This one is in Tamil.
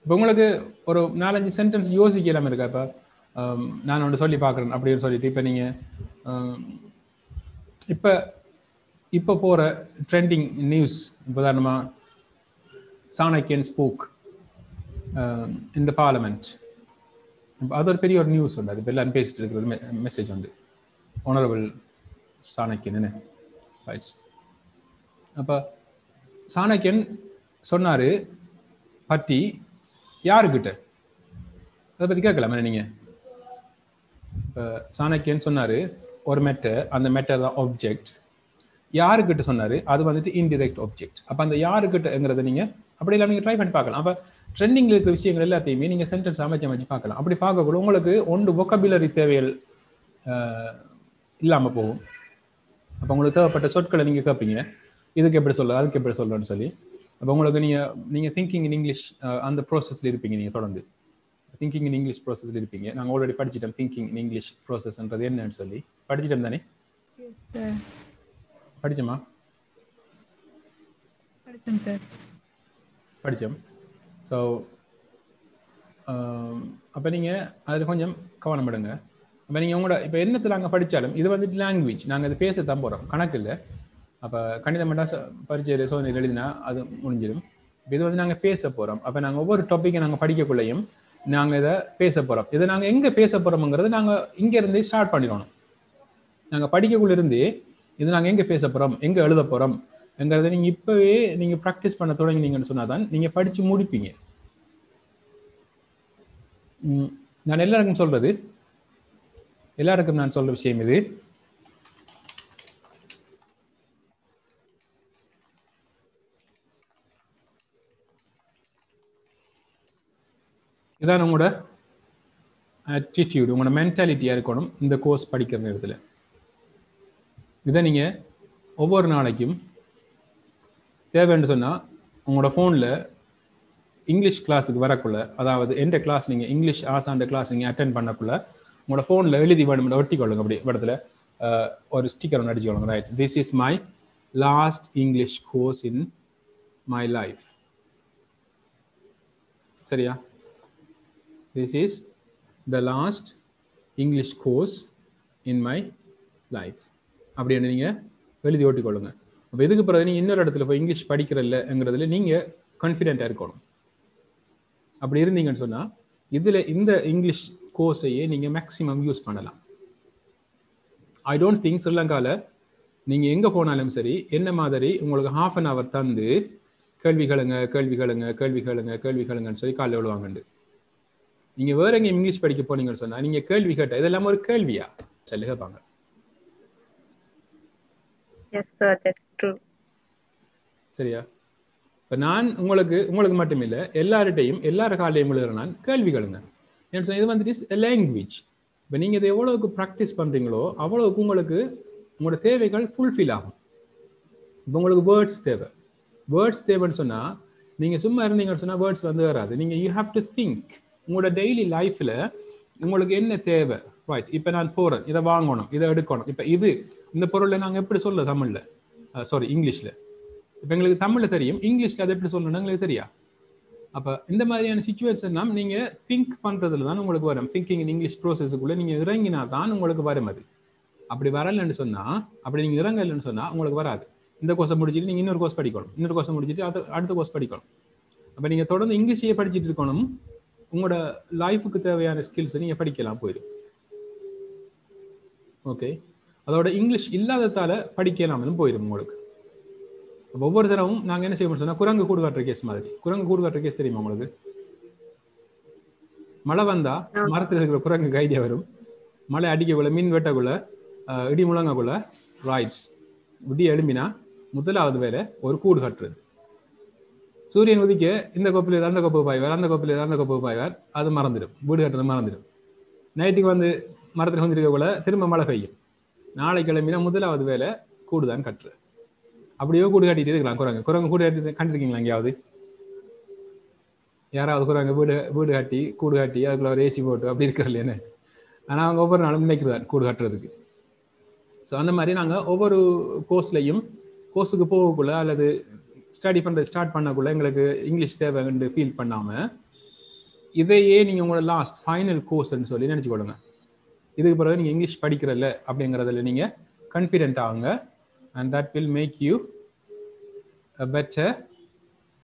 இப்போ உங்களுக்கு ஒரு 4-5 சென்டென்ஸ் யோசிக்கலாம் இருக்கா? இப்போ நான் ஒன்று சொல்லி பார்க்குறேன் அப்படின்னு சொல்லிட்டு இப்போ நீங்கள் இப்போ போகிற ட்ரெண்டிங் நியூஸ் உதாரணமாக சாணக்கியன் ஸ்போக் இன் த பார்லமெண்ட். அது ஒரு பெரிய ஒரு நியூஸ் உண்டு. அது இப்போ எல்லாரும் பேசிட்டு இருக்கிற மெசேஜ் வந்து ஆனரபிள் சாணக்கியன் என்ன ரைட்ஸ். அப்போ சாணக்கியன் சொன்னார் பற்றி யாருக்கிட்ட அதை பற்றி கேட்கலாமே நீங்கள். இப்போ சாணக்கியன் சொன்னார் ஒரு மெட்டர், அந்த மெட்டர் தான் ஆப்ஜெக்ட். யாருக்கிட்ட சொன்னார் அது வந்துட்டு இன்டிரெக்ட் ஆப்ஜெக்ட். அப்போ அந்த யாருக்கிட்டங்கிறத நீங்கள் அப்படியெல்லாம் நீங்கள் ட்ரை பண்ணி பார்க்கலாம். அப்போ ட்ரெண்டிங்கில் இருக்கிற விஷயங்கள் எல்லாத்தையுமே நீங்கள் சென்டென்ஸ் அமைச்சு பார்க்கலாம். அப்படி பார்க்கக்கூட உங்களுக்கு ஒன்று வொக்கபுலரி தேவைகள் இல்லாமல் போகும். அப்போ உங்களுக்கு தேவைப்பட்ட சொற்களை நீங்கள் கேட்பீங்க, இதுக்கு எப்படி சொல்ல அதுக்கு எப்படி சொல்லணும்னு சொல்லி. அப்போ உங்களுக்கு நீங்கள் திங்கிங் இன் இங்கிலீஷ் அந்த ப்ராசஸில் இருப்பீங்க. நீங்கள் தொடர்ந்து திங்கிங் இன் இங்கிலீஷ் ப்ராசஸில் இருப்பீங்க. நாங்கள் ஆல்ரெடி படிச்சிட்டோம் திங்கிங் இன் இங்கிலீஷ் ப்ராசஸ்ன்றது என்னன்னு சொல்லி படிச்சிட்டோம் தானே? படிச்சோமா? படித்தோம். ஸோ அப்போ நீங்கள் அதில் கொஞ்சம் கவனம் எடுங்க. அப்போ நீங்கள் உங்களோட இப்போ என்னத்தில் நாங்கள் படித்தாலும் இது வந்துட்டு லாங்குவேஜ், நாங்கள் அது பேசத்தான் போகிறோம், கணக்கு இல்லை. அப்போ கணிதம் மட்டும் பரிச்சை சோதனை எழுதினா அது முடிஞ்சிடும். இது வந்து நாங்கள் பேச போகிறோம். அப்போ நாங்கள் ஒவ்வொரு டாப்பிக்கை நாங்கள் படிக்கக்குள்ளையும் நாங்கள் இதை பேச போகிறோம். இதை நாங்கள் எங்கே பேச போகிறோம்ங்கிறது நாங்கள் இங்கேருந்தே ஸ்டார்ட் பண்ணிடணும். நாங்கள் படிக்கக்குள்ளேருந்தே இது நாங்கள் எங்கே பேச போகிறோம், எங்கே எழுத போகிறோம்ங்கிறத நீங்கள் இப்போவே நீங்கள் ப்ராக்டிஸ் பண்ண தொடங்கினீங்கன்னு சொன்னால் தான் நீங்கள் படித்து முடிப்பீங்க. நான் எல்லாருக்கும் சொல்கிறது, எல்லாருக்கும் நான் சொல்கிற விஷயம் இது. இதான் உங்களோட ஆட்டிடியூட், உங்களோட மென்டாலிட்டியாக இருக்கணும் இந்த கோர்ஸ் படிக்கிற நேரத்தில். இதை நீங்கள் ஒவ்வொரு நாளைக்கும் தேவைன்னு சொன்னால் உங்களோட ஃபோனில் இங்கிலீஷ் கிளாஸுக்கு வரக்குள்ள, அதாவது எந்த கிளாஸ் நீங்கள் இங்கிலீஷ் ஆசான் கிளாஸ் நீங்கள் அட்டென்ட் பண்ணக்குள்ள உங்களோட ஃபோனில் எழுதி வேணும் ஒட்டிக்கொள்ளுங்க. அப்படி இடத்துல ஒரு ஸ்டிக்கர் ஒன்று அடிச்சுக்கொள்ளுங்க. Right, this is my last English course in my life. சரியா? This is the last English course in my life அப்படின்னு நீங்கள் எழுதி ஓட்டிக்கொள்ளுங்க. அப்போ இதுக்கு பிறகு நீங்கள் இன்னொரு இடத்துல போய் இங்கிலீஷ் படிக்கிறதில்லங்கிறதுல நீங்கள் கான்ஃபிடென்ட்டாக இருக்கணும். அப்படி இருந்தீங்கன்னு சொன்னால் இதில் இந்த இங்கிலீஷ் கோர்ஸையே நீங்கள் மேக்ஸிமம் யூஸ் பண்ணலாம். ஐ டோன்ட் திங்க் ஸ்ரீலங்காவில் நீங்கள் எங்கே போனாலும் சரி என்ன மாதிரி உங்களுக்கு 1/2 hour தந்து கேள்விகளுங்கன்னு சொல்லி காலையில் விழுவாங்கண்டு. நீங்கள் வேற எங்கே இங்கிலீஷ் படிக்க போனீங்கன்னு சொன்னால் நீங்கள் கேள்வி கேட்ட இதெல்லாம் ஒரு கேள்வியா சொல்லி கேட்பாங்க. Yes sir, that's true. சரியா? இப்போ நான் உங்களுக்கு மட்டும் இல்லை எல்லார்ட்டையும் எல்லார காலையும் எழுதுறேன் நான் கேள்விகளுங்க. இது வந்துட்டு லாங்குவேஜ். இப்போ நீங்கள் இதை எவ்வளவுக்கு ப்ராக்டிஸ் பண்ணுறீங்களோ அவ்வளவுக்கு உங்களோட தேவைகள் ஃபுல்ஃபில் ஆகும். இப்போ உங்களுக்கு வேர்ட்ஸ் தேவைன்னு சொன்னால் நீங்கள் சும்மா இருந்தீங்கன்னு சொன்னால் வேர்ட்ஸ் வந்து வராது. நீங்கள் யூ ஹாவ் டு திங்க். உங்களோட டெய்லி லைஃப்பில் உங்களுக்கு என்ன தேவை, ரைட், இப்போ நான் போகிறேன், இதை வாங்கணும், இதை எடுக்கணும், இப்போ இந்த பொருளை நாங்கள் எப்படி சொல்ல தமிழில் இங்கிலீஷில். இப்போ எங்களுக்கு தமிழில் தெரியும், இங்கிலீஷில் அதை எப்படி சொல்லணும்னு எங்களுக்கு தெரியா. அப்போ இந்த மாதிரியான சுச்சுவேஷன் நீங்கள் திங்க் பண்ணுறதுல தான் உங்களுக்கு வரும். திங்கிங் இன் இங்கிலீஷ் ப்ரோசஸுக்குள்ளே நீங்கள் இறங்கினா தான் உங்களுக்கு வரும். அது அப்படி வரலைன்னு சொன்னால், அப்படி நீங்கள் இறங்கலைன்னு சொன்னால் உங்களுக்கு வராது. இந்த கோர்ஸை முடிச்சுட்டு நீங்கள் இன்னொரு கோர்ஸ் படிக்கணும், இன்னொரு கோர்ஸை முடிச்சுட்டு அடுத்த கோர்ஸ் படிக்கணும். அப்போ நீங்கள் தொடர்ந்து இங்கிலீஷையே படிச்சுட்டு இருக்கணும். உங்களோட லைஃபுக்கு தேவையான ஸ்கில்ஸை நீங்கள் படிக்கலாம் போயிடும். ஓகே, அதோட இங்கிலீஷ் இல்லாததால் படிக்கலாமலும் போயிடும் உங்களுக்கு. அப்போ ஒவ்வொரு தடவும் நாங்கள் என்ன செய்யணும்னு சொன்னால் குரங்கு கூடு காட்டுற கேஸ் மாதிரி. குரங்கு கூடு காட்டுற கேஸ் தெரியுமா உங்களுக்கு? மழை வந்தால் மரத்தில் இருக்கிற குரங்குக்கு ஐடியா வரும். மழை அடிக்கக்குள்ள, மீன் வெட்டக்குள்ள, இடி முழங்கக்குள்ள, ரைட்ஸ் இடி எழும்பினா முதலாவது வேலை ஒரு கூடு கட்டுறது. சூரியன் உதிக்க இந்த கோப்பில் அந்த கோப்பு பாய்வார், அந்த கோப்பில் அந்த கோப்பு பாய்வார், அது மறந்துடும், வீடு கட்டுறது மறந்துடும். நைட்டுக்கு வந்து மரத்தில் வந்துருக்கக்குள்ள திரும்ப மழை பெய்யும். நாளை கிளம்பினா முதலாவது வேலை கூடு தான் கட்டுறது. அப்படியோ கூடு கட்டிட்டு இருக்கலாம். குரங்கு கூடு கட்டி கண்டிருக்கீங்களா எங்கேயாவது? யாராவது குரங்கு வீடு கட்டி கூடு கட்டி அதுக்குள்ள ஒரு ஏசி போட்டு அப்படி இருக்கிறது இல்லையானே? ஆனால் அவங்க ஒவ்வொரு நாளும் நினைக்கிறதான் கூடு கட்டுறதுக்கு. ஸோ அந்த மாதிரி நாங்கள் ஒவ்வொரு கோர்ஸுக்கு போகக்குள்ள அல்லது ஸ்டடி பண்ணுறது ஸ்டார்ட் பண்ணக்குள்ள எங்களுக்கு இங்கிலீஷ் தேவைன்னு ஃபீல் பண்ணாமல் இதையே நீங்கள் உங்களோட லாஸ்ட் ஃபைனல் கோர்ஸ்ன்னு சொல்லி நினச்சிக்கொள்ளுங்க. இதுக்கு பிறகு நீங்கள் இங்கிலீஷ் படிக்கிறதில்ல அப்படிங்கிறதுல நீங்கள் கான்ஃபிடென்ட் ஆகுங்க. And that will make you a better